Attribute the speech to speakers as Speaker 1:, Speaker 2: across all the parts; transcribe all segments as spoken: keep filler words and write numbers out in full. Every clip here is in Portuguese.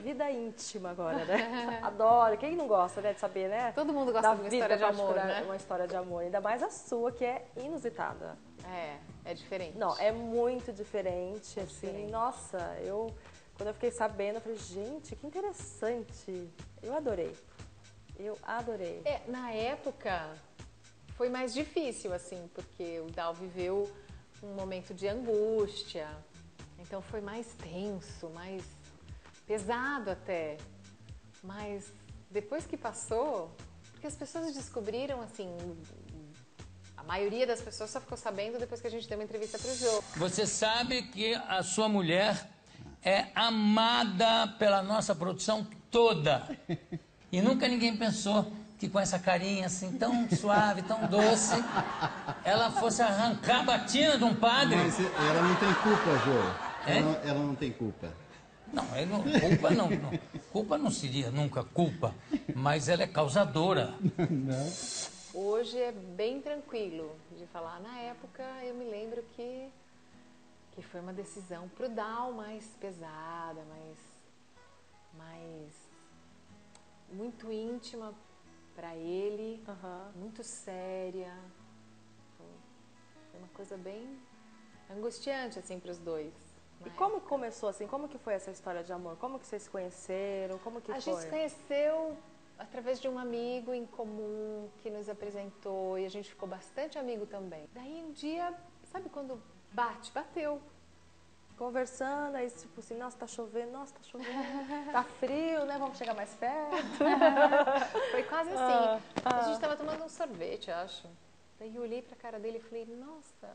Speaker 1: vida íntima agora, né? Adoro. Quem não gosta, né, de saber, né?
Speaker 2: Todo mundo gosta
Speaker 1: da
Speaker 2: de uma
Speaker 1: vida
Speaker 2: história de amor,
Speaker 1: particular,
Speaker 2: né?
Speaker 1: Uma história de amor. Ainda mais a sua, que é inusitada.
Speaker 2: É, é diferente.
Speaker 1: Não, é muito diferente,
Speaker 2: É
Speaker 1: assim.
Speaker 2: diferente.
Speaker 1: Nossa, eu... Quando eu fiquei sabendo, eu falei, gente, que interessante. Eu adorei. Eu adorei.
Speaker 2: É, na época, foi mais difícil, assim, porque o Dal viveu um momento de angústia. Então foi mais tenso, mais pesado até. Mas depois que passou, porque as pessoas descobriram, assim, a maioria das pessoas só ficou sabendo depois que a gente deu uma entrevista pro Jô.
Speaker 3: Você sabe que a sua mulher é amada pela nossa produção toda. E nunca ninguém pensou que com essa carinha assim tão suave, tão doce, ela fosse arrancar a batina de um padre.
Speaker 4: Mas ela não tem culpa, Jô.
Speaker 3: É?
Speaker 4: Ela, ela não tem culpa.
Speaker 3: Não, é, não, culpa não, não. Culpa não seria nunca culpa, mas ela é causadora.
Speaker 4: Não.
Speaker 2: Hoje é bem tranquilo de falar. Na época eu me lembro que, que foi uma decisão pro Dal mais pesada, mais, mais muito íntima para ele,
Speaker 1: Uhum.
Speaker 2: muito séria. Foi uma coisa bem angustiante assim para os dois.
Speaker 1: E como começou, assim? Como que foi essa história de amor? Como que vocês se conheceram? Como que
Speaker 2: A
Speaker 1: foi?
Speaker 2: gente se conheceu através de um amigo em comum que nos apresentou e a gente ficou bastante amigo também. Daí um dia, sabe quando bate? Bateu.
Speaker 1: Conversando, aí tipo assim, nossa, tá chovendo, nossa, tá chovendo, tá frio, né? Vamos chegar mais perto.
Speaker 2: Foi quase assim.
Speaker 1: Ah, ah.
Speaker 2: A gente tava tomando um sorvete, acho. Daí eu olhei pra cara dele e falei, nossa,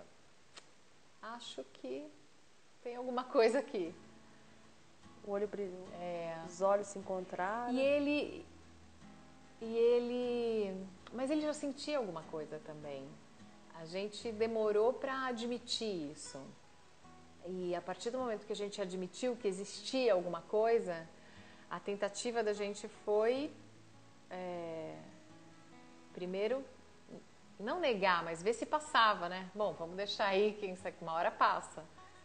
Speaker 2: acho que tem alguma coisa aqui.
Speaker 1: O olho brilhou,
Speaker 2: É.
Speaker 1: os olhos se encontraram.
Speaker 2: E ele... E ele... Mas ele já sentia alguma coisa também. A gente demorou pra admitir isso. E a partir do momento que a gente admitiu que existia alguma coisa, a tentativa da gente foi... É, primeiro, não negar, mas ver se passava, né? Bom, vamos deixar aí, quem sabe que uma hora passa.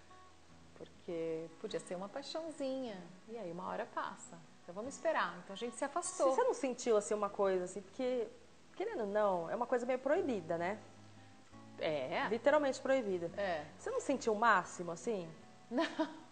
Speaker 2: Porque podia ser uma paixãozinha, e aí uma hora passa. Então vamos esperar. Então a gente se afastou.
Speaker 1: Você não sentiu assim uma coisa assim, porque, querendo ou não, é uma coisa meio proibida, né?
Speaker 2: É.
Speaker 1: Literalmente proibida.
Speaker 2: É.
Speaker 1: Você não sentiu o máximo, assim?
Speaker 2: Não.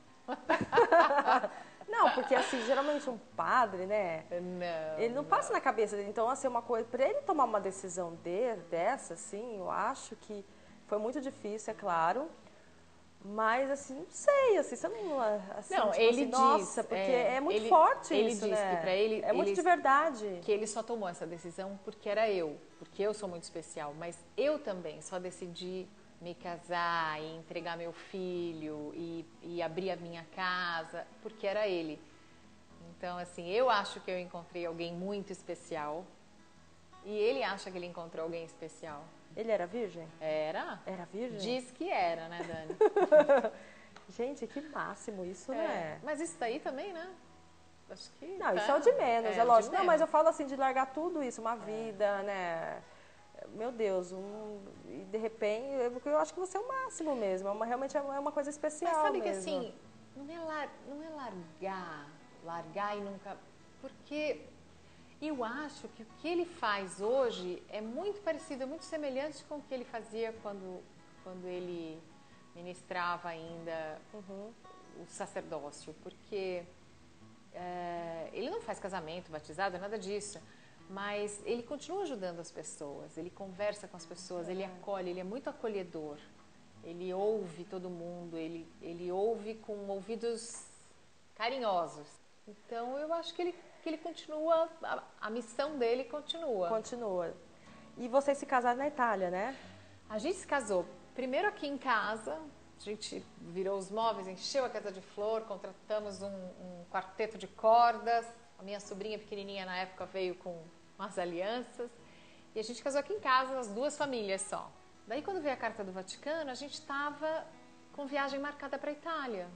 Speaker 1: Não, porque assim, geralmente um padre, né?
Speaker 2: Não.
Speaker 1: Ele não passa na cabeça dele. Então, assim, uma coisa, pra ele tomar uma decisão de, dessa, assim, eu acho que foi muito difícil, é claro. Mas, assim, não sei, assim, você não... Assim,
Speaker 2: Não,
Speaker 1: tipo
Speaker 2: ele
Speaker 1: assim,
Speaker 2: diz,
Speaker 1: nossa, porque
Speaker 2: é,
Speaker 1: é, muito
Speaker 2: ele-
Speaker 1: forte
Speaker 2: ele
Speaker 1: isso,
Speaker 2: diz
Speaker 1: né?
Speaker 2: que pra ele-
Speaker 1: é muito
Speaker 2: ele-
Speaker 1: de verdade.
Speaker 2: Que ele só tomou essa decisão porque era eu, porque eu sou muito especial, mas eu também só decidi me casar e entregar meu filho e, e abrir a minha casa porque era ele. Então, assim, eu acho que eu encontrei alguém muito especial e ele acha que ele encontrou alguém especial.
Speaker 1: Ele era virgem?
Speaker 2: Era?
Speaker 1: Era virgem?
Speaker 2: Diz que era, né, Dani?
Speaker 1: Gente, que máximo isso,
Speaker 2: É.
Speaker 1: né?
Speaker 2: Mas isso daí também, né? Acho que...
Speaker 1: Não, isso
Speaker 2: tá.
Speaker 1: é o de menos, é,
Speaker 2: o de
Speaker 1: lógico. Não, mas
Speaker 2: menos.
Speaker 1: eu falo assim, de largar tudo isso, uma vida, né? Meu Deus, um, e de repente, eu, eu acho que você é o máximo mesmo. É uma, realmente é uma, é uma coisa especial
Speaker 2: Mas sabe que
Speaker 1: mesmo.
Speaker 2: assim, não é, lar, não é largar, largar e nunca... Porque eu acho que o que ele faz hoje é muito parecido, é muito semelhante com o que ele fazia quando, quando ele ministrava ainda
Speaker 1: Uhum.
Speaker 2: o sacerdócio. Porque é, ele não faz casamento, batizado, nada disso. Mas ele continua ajudando as pessoas, ele conversa com as pessoas, ele acolhe, ele é muito acolhedor. Ele ouve todo mundo, ele, ele ouve com ouvidos carinhosos. Então eu acho que ele, que ele continua, a, a missão dele continua.
Speaker 1: Continua. E vocês se casaram na Itália, né?
Speaker 2: A gente se casou primeiro aqui em casa, a gente virou os móveis, encheu a casa de flor, contratamos um, um quarteto de cordas. A minha sobrinha pequenininha na época veio com umas alianças. E a gente casou aqui em casa, as duas famílias só. Daí quando veio a Carta do Vaticano, a gente estava com viagem marcada para a Itália.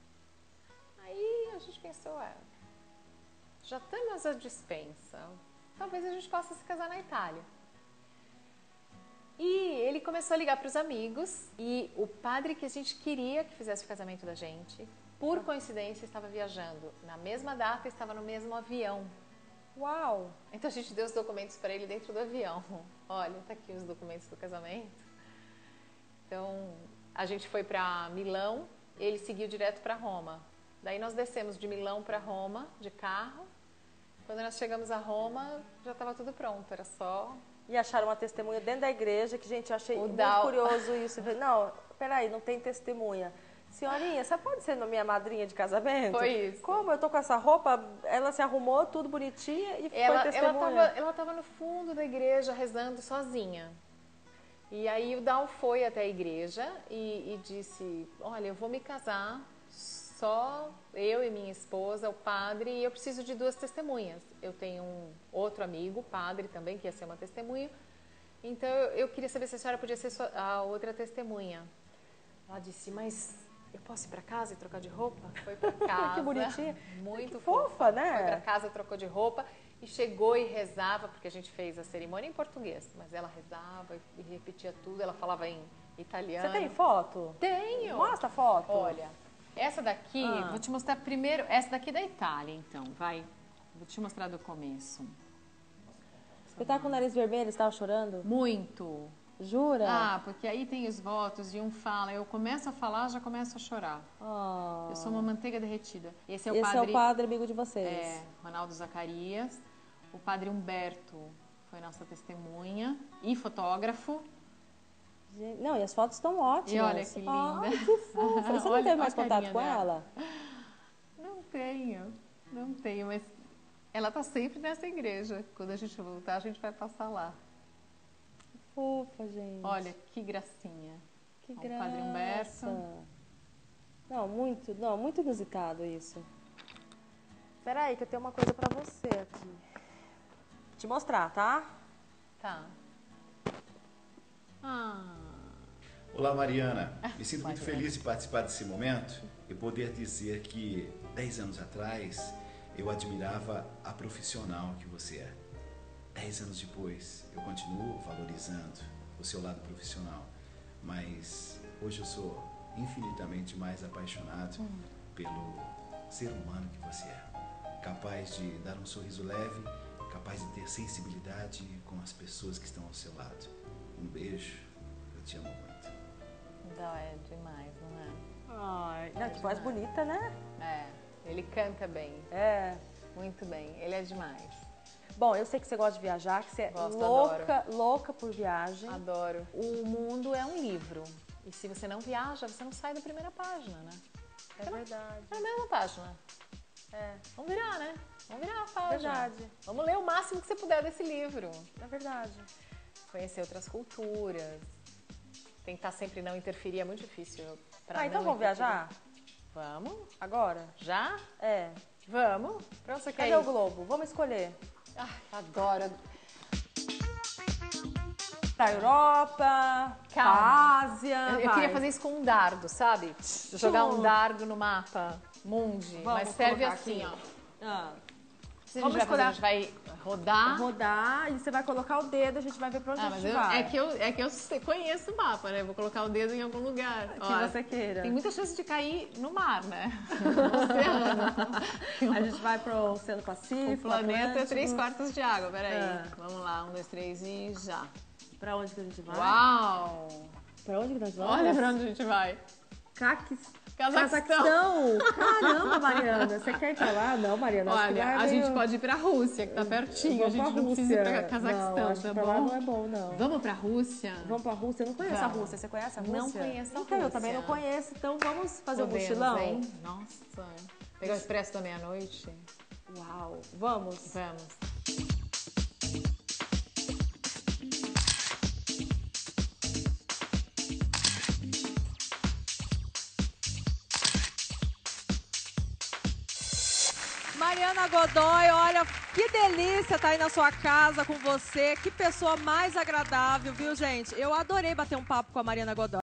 Speaker 2: Aí a gente pensou, é, já temos a dispensa, talvez a gente possa se casar na Itália. E ele começou a ligar para os amigos e o padre que a gente queria que fizesse o casamento da gente por coincidência, estava viajando. Na mesma data, estava no mesmo avião.
Speaker 1: Uau!
Speaker 2: Então a gente deu os documentos para ele dentro do avião. Olha, tá aqui os documentos do casamento. Então a gente foi para Milão, ele seguiu direto para Roma. Daí nós descemos de Milão para Roma de carro. Quando nós chegamos a Roma, já estava tudo pronto, era só...
Speaker 1: E acharam uma testemunha dentro da igreja, que, gente, eu achei
Speaker 2: O
Speaker 1: muito
Speaker 2: Dal-
Speaker 1: curioso isso. Eu falei, não, peraí, não tem testemunha. Senhorinha, você pode ser minha madrinha de casamento?
Speaker 2: Foi isso.
Speaker 1: Como? Eu tô com essa roupa, ela se arrumou, tudo bonitinha e foi
Speaker 2: Ela
Speaker 1: testemunha.
Speaker 2: ela estava ela tava no fundo da igreja rezando sozinha. E aí o Dal foi até a igreja e, e disse, olha, eu vou me casar, só eu e minha esposa, o padre, e eu preciso de duas testemunhas. Eu tenho um outro amigo, padre também, que ia ser uma testemunha. Então eu, eu queria saber se a senhora podia ser sua- a outra testemunha. Ela disse, mas eu posso ir para casa e trocar de roupa? Foi para casa.
Speaker 1: Que bonitinha.
Speaker 2: Muito
Speaker 1: Que fofa, né?
Speaker 2: Foi para casa, trocou de roupa e chegou e rezava, porque a gente fez a cerimônia em português, mas ela rezava e repetia tudo, ela falava em italiano.
Speaker 1: Você tem foto?
Speaker 2: Tenho!
Speaker 1: Mostra a foto.
Speaker 2: Olha, essa daqui,
Speaker 1: Ah.
Speaker 2: vou te mostrar primeiro, essa daqui da Itália, então, vai. Vou te mostrar do começo.
Speaker 1: Você tá com o nariz vermelho, você tava chorando?
Speaker 2: Muito.
Speaker 1: Jura?
Speaker 2: Ah, porque aí tem os votos e um fala, eu começo a falar, já começo a chorar.
Speaker 1: Ah.
Speaker 2: Eu sou uma manteiga derretida. Esse é o
Speaker 1: Esse
Speaker 2: padre,
Speaker 1: é o padre amigo de vocês.
Speaker 2: é, Ronaldo Zacarias. O padre Humberto foi nossa testemunha e fotógrafo.
Speaker 1: Gente, não, e as fotos estão ótimas.
Speaker 2: E olha que linda.
Speaker 1: Ai, que fofa. Você não
Speaker 2: Olha-
Speaker 1: teve mais
Speaker 2: olha a
Speaker 1: contato
Speaker 2: carinha
Speaker 1: com
Speaker 2: dela.
Speaker 1: ela?
Speaker 2: Não tenho, não tenho, mas ela tá sempre nessa igreja. Quando a gente voltar, a gente vai passar lá.
Speaker 1: Fofa, gente.
Speaker 2: Olha que gracinha.
Speaker 1: que
Speaker 2: o
Speaker 1: graça.
Speaker 2: padre Humberto.
Speaker 1: Não, muito, não, muito inusitado isso. Espera aí que eu tenho uma coisa pra você aqui. Vou te mostrar, tá?
Speaker 2: Tá. Ah,
Speaker 5: Olá, Mariana. Me sinto muito feliz de participar desse momento e poder dizer que dez anos atrás eu admirava a profissional que você é. Dez anos depois eu continuo valorizando o seu lado profissional, mas hoje eu sou infinitamente mais apaixonado pelo ser humano que você é. Capaz de dar um sorriso leve, capaz de ter sensibilidade com as pessoas que estão ao seu lado. Um beijo, eu te amo muito.
Speaker 2: não, é demais, não é?
Speaker 1: Ai, não, que voz bonita, né?
Speaker 2: É, ele canta bem,
Speaker 1: É.
Speaker 2: muito bem, ele é demais.
Speaker 1: Bom, eu sei que você gosta de viajar, que você é
Speaker 2: Gosto,
Speaker 1: louca, louca por viagem.
Speaker 2: Adoro. O mundo é um livro. E se você não viaja, você não sai da primeira página, né?
Speaker 1: É verdade.
Speaker 2: É a mesma página.
Speaker 1: É,
Speaker 2: Vamos virar, né? Vamos virar a página.
Speaker 1: verdade.
Speaker 2: Vamos ler o máximo que você puder desse livro.
Speaker 1: É verdade.
Speaker 2: Conhecer outras culturas. Tentar sempre não interferir é muito difícil. pra
Speaker 1: Ah, então
Speaker 2: não
Speaker 1: vamos
Speaker 2: interferir.
Speaker 1: viajar?
Speaker 2: Vamos?
Speaker 1: Agora?
Speaker 2: Já?
Speaker 1: É.
Speaker 2: Vamos? Pra onde você quer
Speaker 1: Cadê
Speaker 2: ir?
Speaker 1: o Globo? Vamos escolher.
Speaker 2: Ai, adoro.
Speaker 1: Pra Europa, pra
Speaker 2: Calma.
Speaker 1: Ásia.
Speaker 2: Eu, eu
Speaker 1: vai.
Speaker 2: queria fazer isso com um dardo, sabe? Jogar um
Speaker 1: Tchum.
Speaker 2: dardo no mapa mundi.
Speaker 1: Vamos
Speaker 2: Mas serve
Speaker 1: colocar
Speaker 2: assim,
Speaker 1: aqui.
Speaker 2: ó.
Speaker 1: Ah.
Speaker 2: O que a
Speaker 1: Vamos
Speaker 2: gente vai fazer? A
Speaker 1: escolher-
Speaker 2: gente vai rodar.
Speaker 1: Rodar e você vai colocar o dedo, a gente vai ver pra onde
Speaker 2: Ah,
Speaker 1: a
Speaker 2: mas
Speaker 1: gente
Speaker 2: eu-
Speaker 1: vai.
Speaker 2: é, que eu, é que eu sei- conheço o mapa, né? Vou colocar o dedo em algum lugar.
Speaker 1: Que
Speaker 2: Ó,
Speaker 1: você queira.
Speaker 2: Tem muita chance de cair no mar, né? No oceano.
Speaker 1: A gente vai pro Oceano Pacífico.
Speaker 2: O planeta é
Speaker 1: Atlântico.
Speaker 2: três quartos de água, peraí.
Speaker 1: É.
Speaker 2: Vamos lá, um, dois, três e já.
Speaker 1: Pra onde que a gente vai?
Speaker 2: Uau!
Speaker 1: Pra onde que nós vamos?
Speaker 2: Olha pra onde a gente vai.
Speaker 1: Caques...
Speaker 2: Cazaquistão.
Speaker 1: Cazaquistão. Caramba, Mariana. Você quer ir pra lá? Não, Mariana. acho que
Speaker 2: Olha,
Speaker 1: lá é
Speaker 2: a
Speaker 1: meio-
Speaker 2: gente pode ir pra Rússia, que tá pertinho. A
Speaker 1: Vamos
Speaker 2: gente
Speaker 1: pra
Speaker 2: não precisa ir pra
Speaker 1: Rússia.
Speaker 2: Cazaquistão,
Speaker 1: Não, acho
Speaker 2: tá
Speaker 1: que pra lá
Speaker 2: bom?
Speaker 1: não é bom, não.
Speaker 2: Vamos pra Rússia?
Speaker 1: Vamos pra Rússia? Eu não conheço a
Speaker 2: Vamos.
Speaker 1: Rússia. Você conhece a Rússia?
Speaker 2: Não conheço a
Speaker 1: Então, eu
Speaker 2: Rússia.
Speaker 1: também não conheço. Então, vamos fazer
Speaker 2: Podemos,
Speaker 1: um mochilão?
Speaker 2: hein? Nossa. Pegar o expresso da meia-noite?
Speaker 1: Uau. Vamos.
Speaker 2: Vamos.
Speaker 6: Mariana Godoy, olha, que delícia estar aí na sua casa com você. Que pessoa mais agradável, viu, gente? Eu adorei bater um papo com a Mariana Godoy.